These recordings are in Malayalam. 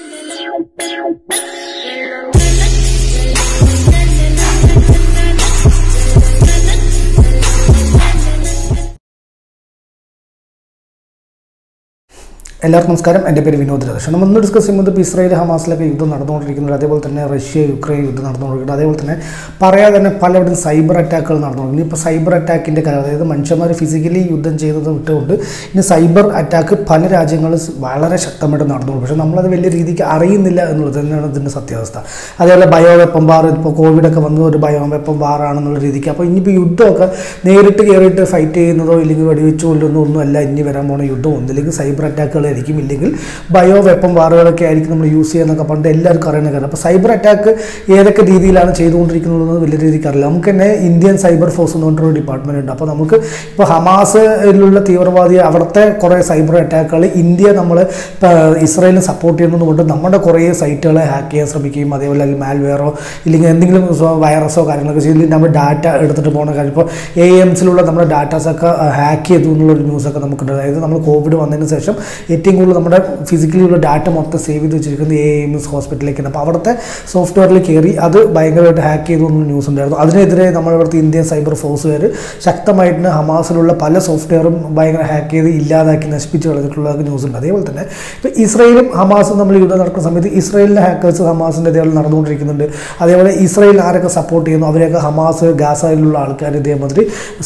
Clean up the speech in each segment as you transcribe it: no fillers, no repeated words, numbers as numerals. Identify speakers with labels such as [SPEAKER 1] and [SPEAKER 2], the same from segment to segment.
[SPEAKER 1] എല്ലാവർക്കും നമസ്കാരം. എൻ്റെ പേര് വിനോദ് രാജേഷ്. നമ്മൾ ഇന്ന് ഡിസ്കസ് ചെയ്യുന്നത് ഇസ്രായേൽ ഹമാസിലൊക്കെ യുദ്ധം നടന്നുകൊണ്ടിരിക്കുന്നത്, അതേപോലെ തന്നെ റഷ്യ യുക്രൈൻ യുദ്ധം നടന്നുകൊണ്ടിരിക്കുന്നത്, അതേപോലെ തന്നെ പറയാതെ തന്നെ പലയിടത്തും സൈബർ അറ്റാക്കുകൾ നടന്നുകൊണ്ടിരിക്കുന്നത്. ഇപ്പോൾ സൈബർ അറ്റാക്കിൻ്റെ കാര്യം, അതായത് മനുഷ്യന്മാർ ഫിസിക്കലി യുദ്ധം ചെയ്തത് വിട്ടുകൊണ്ട് ഇനി സൈബർ അറ്റാക്ക് പല രാജ്യങ്ങളും വളരെ ശക്തമായിട്ട് നടന്നുകൊണ്ട്, പക്ഷേ നമ്മളത് വലിയ രീതിക്ക് അറിയുന്നില്ല എന്നുള്ളത് തന്നെയാണ് ഇതിൻ്റെ സത്യാവസ്ഥ. അതേപോലെ ബയോ വെപ്പൺ വാർ, ഇപ്പോൾ കോവിഡൊക്കെ വന്നത് ഒരു ബയോ വെപ്പൺ വാറാണെന്നുള്ള രീതിക്ക്. അപ്പോൾ ഇനിയിപ്പോൾ യുദ്ധമൊക്കെ നേരിട്ട് കയറിയിട്ട് ഫൈറ്റ് ചെയ്യുന്നതോ ഇല്ലെങ്കിൽ വെടിവെച്ച് കൊല്ലുന്നതോ ഒന്നുമല്ല ഇനി വരാൻ പോകുന്ന യുദ്ധം. ഒന്നില്ലെങ്കിൽ സൈബർ അറ്റാക്കുകൾ ആയിരിക്കും, ഇല്ലെങ്കിൽ ബയോ വെപ്പൺ വാറുകളൊക്കെ ആയിരിക്കും നമ്മൾ യൂസ് ചെയ്യുന്നതൊക്കെ പണ്ട് എല്ലാവർക്കും അറിയുന്ന കാര്യം. അപ്പോൾ സൈബർ അറ്റാക്ക് ഏതൊക്കെ രീതിയിലാണ് ചെയ്തുകൊണ്ടിരിക്കുന്നത് വലിയ രീതിക്ക് അറിയില്ല. നമുക്ക് തന്നെ ഇന്ത്യൻ സൈബർ ഫോഴ്സ് എന്ന് പറഞ്ഞൊരു ഡിപ്പാർട്ട്മെൻറ്റ് ഉണ്ട്. അപ്പോൾ നമുക്ക് ഇപ്പോൾ ഹമാസിലുള്ള തീവ്രവാദി അവിടുത്തെ കുറേ സൈബർ അറ്റാക്കുകൾ ഇന്ത്യ നമ്മൾ ഇസ്രായേലിനെ സപ്പോർട്ട് ചെയ്യുന്നതുകൊണ്ട് നമ്മുടെ കുറേ സൈറ്റുകളെ ഹാക്ക് ചെയ്യാൻ ശ്രമിക്കുകയും, അതേപോലെ മാൽവെയറോ ഇല്ലെങ്കിൽ എന്തെങ്കിലും വൈറസോ കാര്യങ്ങളൊക്കെ ചെയ്തില്ലെങ്കിൽ നമ്മൾ ഡാറ്റ എടുത്തിട്ട് പോകുന്ന കാര്യം. ഇപ്പോൾ AIMSലുള്ള നമ്മുടെ ഡാറ്റാസൊക്കെ ഹാക്ക് ചെയ്തു എന്നുള്ളൊരു ന്യൂസൊക്കെ നമുക്കുണ്ട്. അതായത് നമ്മൾ കോവിഡ് വന്നതിന് ശേഷം ഏറ്റവും കൂടുതൽ നമ്മുടെ ഫിസിക്കലിയുള്ള ഡാറ്റ മൊത്തം സേവ് ചെയ്ത് വെച്ചിരിക്കുന്നത് AIMS ഹോസ്പിറ്റലിലേക്കാണ്. അപ്പോൾ അവിടുത്തെ സോഫ്റ്റ്വെയറിൽ കയറി അത് ഭയങ്കരമായിട്ട് ഹാക്ക് ചെയ്തു എന്നൊരു ന്യൂസ് ഉണ്ടായിരുന്നു. അതിനെതിരെ നമ്മളിവിടുത്തെ ഇന്ത്യൻ സൈബർ ഫോഴ്സുകാർ ശക്തമായിട്ട് ഹമാസിലുള്ള പല സോഫ്റ്റ്വെയറും ഭയങ്കര ഹാക്ക് ചെയ്ത് ഇല്ലാതാക്കി നശിപ്പിച്ച് കളഞ്ഞിട്ടുള്ള ന്യൂസ് ഉണ്ട്. അതേപോലെ തന്നെ ഇപ്പോൾ ഇസ്രായേലും ഹമാസും നമ്മൾ യുദ്ധം നടക്കുന്ന സമയത്ത് ഇസ്രായേലിലെ ഹാക്കേഴ്സ് ഹമാസിൻ്റെ ഇതേപോലെ നടന്നുകൊണ്ടിരിക്കുന്നുണ്ട്. അതേപോലെ ഇസ്രായേൽ ആരൊക്കെ സപ്പോർട്ട് ചെയ്യുന്നു അവരെയൊക്കെ ഹമാസ് ഗാസയിലുള്ള ആൾക്കാർ ഇതേമാതിരി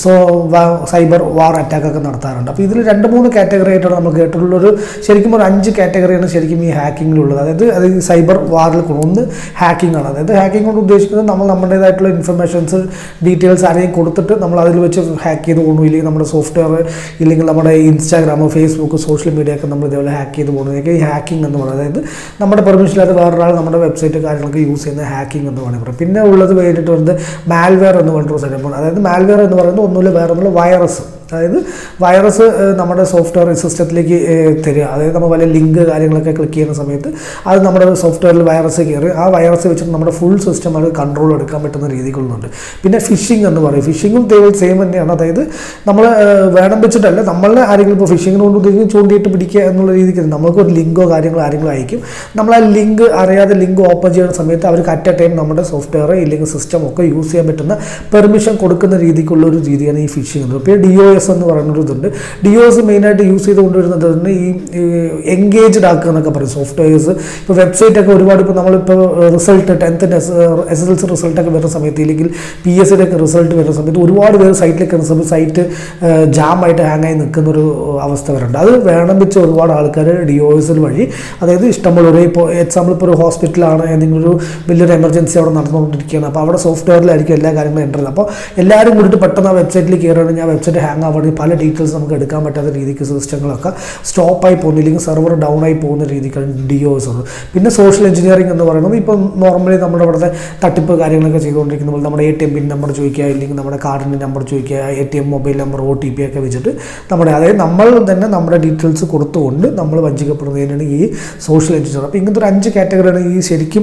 [SPEAKER 1] സൈബർ വാർ അറ്റാക്കൊക്കെ നടത്താറുണ്ട്. അപ്പോൾ ഇതിൽ 2-3 കാറ്റഗറി ആയിട്ടാണ് നമ്മൾ കേട്ടിട്ടുള്ളൊരു, ശരിക്കും ഒരു 5 കാറ്റഗറിയാണ് ശരിക്കും ഈ ഹാക്കിങ്ങിലുള്ളത്. അതായത് അത് ഈ സൈബർ വാറിൽ ഒന്ന് ഹാക്കിംഗ് ആണ്. അതായത് ഹാക്കിംഗ് കൊണ്ട് ഉദ്ദേശിക്കുന്നത് നമ്മൾ നമ്മുടേതായിട്ടുള്ള ഇൻഫർമേഷൻസ് ഡീറ്റെയിൽസ് ആരെയും കൊടുത്തിട്ട് നമ്മൾ അതിൽ വെച്ച് ഹാക്ക് ചെയ്ത് പോകുന്നു, ഇല്ലെങ്കിൽ നമ്മുടെ സോഫ്റ്റ്വെയർ ഇല്ലെങ്കിൽ നമ്മുടെ ഇൻസ്റ്റാഗ്രാമോ ഫേസ്ബുക്ക് സോഷ്യൽ മീഡിയ ഒക്കെ നമ്മൾ ഇതേപോലെ ഹാക്ക് ചെയ്ത് പോകുന്നതൊക്കെ ഈ ഹാക്കിംഗ് എന്ന് പറയുന്നത്. അതായത് നമ്മുടെ പെർമിഷനില്ലാതെ വേറൊരാൾ നമ്മുടെ വെബ്സൈറ്റ് കാര്യങ്ങളൊക്കെ യൂസ് ചെയ്യുന്ന ഹാക്കിംഗ് എന്ന് വേണമെങ്കിൽ പറയാം. പിന്നെ ഉള്ളത് വേണ്ടിയിട്ട് വരുന്നത് മാൽവെയർ എന്ന് പറഞ്ഞിട്ടൊരു സംഭവമാണ്. അതായത് മാൽവെയർ എന്ന് പറയുന്നത് ഒന്നുമില്ല വേറെ ഒന്നുമില്ല വൈറസ്. അതായത് വൈറസ് നമ്മുടെ സോഫ്റ്റ്വെയർ സിസ്റ്റത്തിലേക്ക് തരിക. അതായത് നമ്മൾ വലിയ ലിങ്ക് കാര്യങ്ങളൊക്കെ ക്ലിക്ക് ചെയ്യുന്ന സമയത്ത് അത് നമ്മുടെ സോഫ്റ്റ്വെയറിൽ വൈറസ് കയറി ആ വൈറസ് വെച്ചിട്ട് നമ്മുടെ ഫുൾ സിസ്റ്റം അത് കൺട്രോൾ എടുക്കാൻ പറ്റുന്ന രീതികളുണ്ട്. പിന്നെ ഫിഷിംഗ് എന്ന് പറയും. ഫിഷിങ്ങും സെയിം തന്നെയാണ്. അതായത് നമ്മൾ വേണം വെച്ചിട്ടല്ല, നമ്മളെ ആരെങ്കിലും ഇപ്പോൾ ഫിഷിങ്ങിന് കൊണ്ട് ഉദ്ദേശിക്കും ചൂണ്ടിയിട്ട് പിടിക്കുക എന്നുള്ള രീതിക്ക് നമുക്കൊരു ലിങ്കോ കാര്യങ്ങളോ ആരെങ്കിലും അയക്കും. നമ്മൾ ആ ലിങ്ക് അറിയാതെ ലിങ്ക് ഓപ്പൺ ചെയ്യുന്ന സമയത്ത് അവർക്ക് അറ്റ് എ ടൈം നമ്മുടെ സോഫ്റ്റ്വെയർ ഇല്ലെങ്കിൽ സിസ്റ്റം ഒക്കെ യൂസ് ചെയ്യാൻ പറ്റുന്ന പെർമിഷൻ കൊടുക്കുന്ന രീതിക്കുള്ള ഒരു രീതിയാണ് ഈ ഫിഷിംഗ് എന്ന്. പിന്നെ DOS എന്ന് പറയുന്നൊരു ഇതുണ്ട്. DOS മെയിനായിട്ട് യൂസ് ചെയ്ത് കൊണ്ടുവരുന്നത് ഈ എൻഗേജ്ഡ് ആക്കുക എന്നൊക്കെ പറയും സോഫ്റ്റ്വെയർസ്. ഇപ്പോൾ വെബ്സൈറ്റൊക്കെ ഒരുപാട് ഇപ്പോൾ നമ്മളിപ്പോൾ റിസൾട്ട് 10th SSLC റിസൾട്ടൊക്കെ വരുന്ന സമയത്ത് ഇല്ലെങ്കിൽ PSCയുടെ ഒക്കെ റിസൾട്ട് വരുന്ന സമയത്ത് ഒരുപാട് പേര് സൈറ്റിലേക്ക് വരുന്ന സമയത്ത് സൈറ്റ് ജാമായിട്ട് ഹാങ്ങായി നിൽക്കുന്നൊരു അവസ്ഥ വരുന്നുണ്ട്. അത് വേണം വെച്ച് ഒരുപാട് ആൾക്കാർ DOS വഴി, അതായത് ഇഷ്ടംപോലെ ഇപ്പോൾ എക്സാമ്പിൾ ഇപ്പോൾ ഒരു ഹോസ്പിറ്റലാണ്, എന്തെങ്കിലും ഒരു വലിയൊരു എമർജൻസി അവിടെ നടന്നുകൊണ്ടിരിക്കുകയാണ്. അപ്പോൾ അവിടെ സോഫ്റ്റ്വെയറിലായിരിക്കും എല്ലാ കാര്യങ്ങളും എൻ്റർ ചെയ്യുന്നത്. അപ്പോൾ എല്ലാവരും കൂടിയിട്ട് പെട്ടെന്ന് ആ വെബ്സൈറ്റിൽ കയറുകയാണെങ്കിൽ ആ വെബ്സൈറ്റ് ഹാങ് ആവുകയാണെങ്കിൽ പല ഡീറ്റെയിൽസ് നമുക്ക് എടുക്കാൻ പറ്റാത്ത രീതിക്ക് സിസ്റ്റങ്ങളൊക്കെ സ്റ്റോപ്പായി പോകുന്നില്ലെങ്കിൽ സെർവർ ഡൗൺ ആയി പോകുന്ന രീതിക്കാണ് DOS ഉള്ളത്. പിന്നെ സോഷ്യൽ എഞ്ചിനീയറിംഗ് എന്ന് പറയുന്നത് ഇപ്പോൾ നോർമലി നമ്മുടെ ഇവിടുത്തെ തട്ടിപ്പ് കാര്യങ്ങളൊക്കെ ചെയ്തുകൊണ്ടിരിക്കുമ്പോൾ നമ്മുടെ ATM പിൻ നമ്പർ ചോദിക്കുക, ഇല്ലെങ്കിൽ നമ്മുടെ കാർഡിൻ്റെ നമ്പർ ചോദിക്കുക, ATM മൊബൈൽ നമ്പർ OTP ഒക്കെ വെച്ചിട്ട് അതായത് നമ്മൾ തന്നെ നമ്മുടെ ഡീറ്റെയിൽസ് കൊടുത്തുകൊണ്ട് നമ്മൾ വഞ്ചിക്കപ്പെടുന്നതിനാണ് ഈ സോഷ്യൽ എഞ്ചിനീയർ. അപ്പോൾ ഇങ്ങനത്തെ ഒരു 5 കാറ്റഗറിയാണ് ഈ ശരിക്കും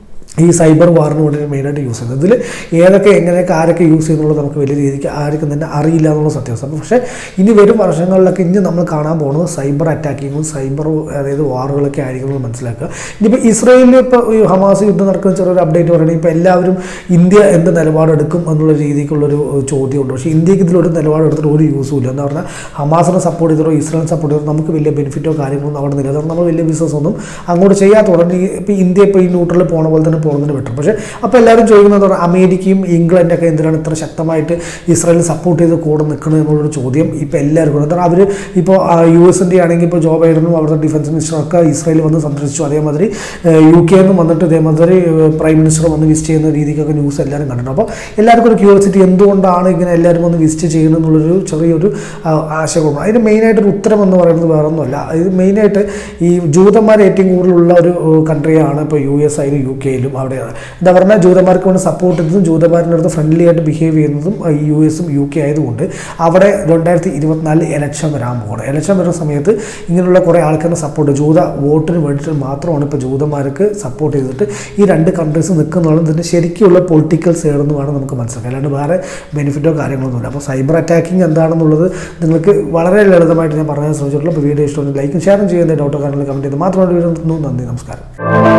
[SPEAKER 1] ഈ സൈബർ വാറിന് വേണ്ടി മെയിനായിട്ട് യൂസ് ചെയ്യുന്നത്. ഇതിൽ ഏതൊക്കെ എങ്ങനെയൊക്കെ ആരൊക്കെ യൂസ് ചെയ്യുന്നുള്ളത് നമുക്ക് വലിയ രീതിക്ക് ആർക്കും തന്നെ അറിയില്ല എന്നുള്ള സത്യാവസ്ഥ. പക്ഷേ ഇനി വരും വർഷങ്ങളിലൊക്കെ ഇനി നമ്മൾ കാണാൻ പോകുന്നത് സൈബർ അറ്റാക്കിങ്ങും സൈബർ അതായത് വാറുകളൊക്കെ ആയിരിക്കും മനസ്സിലാക്കുക. ഇനിയിപ്പോൾ ഇസ്രായേലിൽ ഇപ്പോൾ ഈ ഹമാസ് യുദ്ധം നടക്കുന്ന ചെറിയൊരു അപ്ഡേറ്റ് പറയുകയാണെങ്കിൽ ഇപ്പോൾ എല്ലാവരും ഇന്ത്യ എന്ത് നിലപാടെടുക്കും എന്നുള്ള രീതിക്കുള്ളൊരു ചോദ്യമുണ്ട്. പക്ഷേ ഇന്ത്യക്ക് ഇതിലൊരു നിലപാടെടുത്തിട്ട് ഒരു യൂസും ഇല്ല. എന്ന് പറഞ്ഞാൽ ഹമാസിനെ സപ്പോർട്ട് ചെയ്തോ ഇസ്രായേലിനെ സപ്പോർട്ട് ചെയ്തോ നമുക്ക് വലിയ ബെനിഫിറ്റോ കാര്യങ്ങളൊന്നും അവിടെ നില. അതുകൊണ്ട് നമ്മൾ വലിയ ബിസിനസ് ഒന്നും അങ്ങോട്ട് ചെയ്യാത്തതുകൊണ്ട് ഇപ്പോൾ ഇന്ത്യ ഇപ്പോൾ ഈ ന്യൂട്രലിൽ പോണ പോലെ തന്നെ പോകുന്നതിന് പറ്റും. പക്ഷേ അപ്പോൾ എല്ലാവരും ചോദിക്കുന്നത് അമേരിക്കയും ഇംഗ്ലണ്ടൊക്കെ എന്തിനാണ് ഇത്ര ശക്തമായിട്ട് ഇസ്രായേലിനെ സപ്പോർട്ട് ചെയ്ത് കൂടെ നിൽക്കുന്നത് എന്നുള്ളൊരു ചോദ്യം ഇപ്പോൾ എല്ലാവർക്കും. എന്താണ് അവർ ഇപ്പോൾ US-ൻ്റെ ആണെങ്കിൽ ഇപ്പോൾ ജോ ബൈഡനും അവിടുത്തെ ഡിഫൻസ് മിനിസ്റ്ററൊക്കെ ഇസ്രായേൽ വന്ന് സന്ദർശിച്ചു. അതേമാതിരി UK നിന്ന് വന്നിട്ട് ഇതേമാതിരി പ്രൈം മിനിസ്റ്റർ വന്ന് വിസിറ്റ് ചെയ്യുന്ന രീതിക്കൊക്കെ ന്യൂസ് എല്ലാവരും കണ്ടിട്ടുണ്ട്. അപ്പോൾ എല്ലാവർക്കും ഒരു ക്യൂരിയോസിറ്റി എന്തുകൊണ്ടാണ് ഇങ്ങനെ എല്ലാവരും വന്ന് വിസിറ്റ് ചെയ്യുന്നത് എന്നുള്ളൊരു ചെറിയൊരു ആശയമാണ്. അതിന് മെയിനായിട്ടൊരു ഉത്തരം എന്ന് പറയുന്നത് വേറെ ഒന്നുമല്ല. ഇത് മെയിനായിട്ട് ഈ ജൂതന്മാർ ഏറ്റവും കൂടുതലുള്ള ഒരു കൺട്രിയാണ് ഇപ്പോൾ US ആയാലും UK യിലും. ഇസ്രായേലും അവിടെയാണ്. എന്താ പറഞ്ഞാൽ ജൂതന്മാർക്ക് വേണ്ടി സപ്പോർട്ട് ചെയ്തതും ജൂതന്മാരുടെ അടുത്ത് ഫ്രണ്ട്ലി ആയിട്ട് ബിഹേവ് ചെയ്യുന്നതും US-ഉം UK ആയതുകൊണ്ട് അവിടെ 2024 ഇലക്ഷൻ വരാൻ പോകണം. ഇലക്ഷൻ വരുന്ന സമയത്ത് ഇങ്ങനെയുള്ള കുറേ ആൾക്കാരുടെ സപ്പോർട്ട് ജൂത വോട്ടിന് വേണ്ടിയിട്ട് മാത്രമാണ് ഇപ്പോൾ ജൂതന്മാർക്ക് സപ്പോർട്ട് ചെയ്തിട്ട് ഈ രണ്ട് കൺട്രീസ് നിൽക്കുന്നതാണ് ഇതിൻ്റെ ശരിക്കുള്ള പൊളിറ്റിക്കൽ സൈഡ് എന്ന് വേണം നമുക്ക് മനസ്സിലാക്കാം. അല്ലാണ്ട് വേറെ ബെനിഫിറ്റോ കാര്യങ്ങളൊന്നുമില്ല. അപ്പോൾ സൈബർ അറ്റാക്കിംഗ് എന്താണെന്നുള്ളത് നിങ്ങൾക്ക് വളരെ ലളിതമായിട്ട് ഞാൻ പറയാൻ ശ്രമിച്ചിട്ടുള്ളൂ. അപ്പോൾ വീഡിയോ ഇഷ്ടം ലൈക്കും ഷെയറും ചെയ്യുന്ന ഡൗട്ടോ കാര്യങ്ങൾ കമൻറ്റ് ചെയ്ത് മാത്രമാണ് വീഡിയോ. നന്ദി, നമസ്കാരം.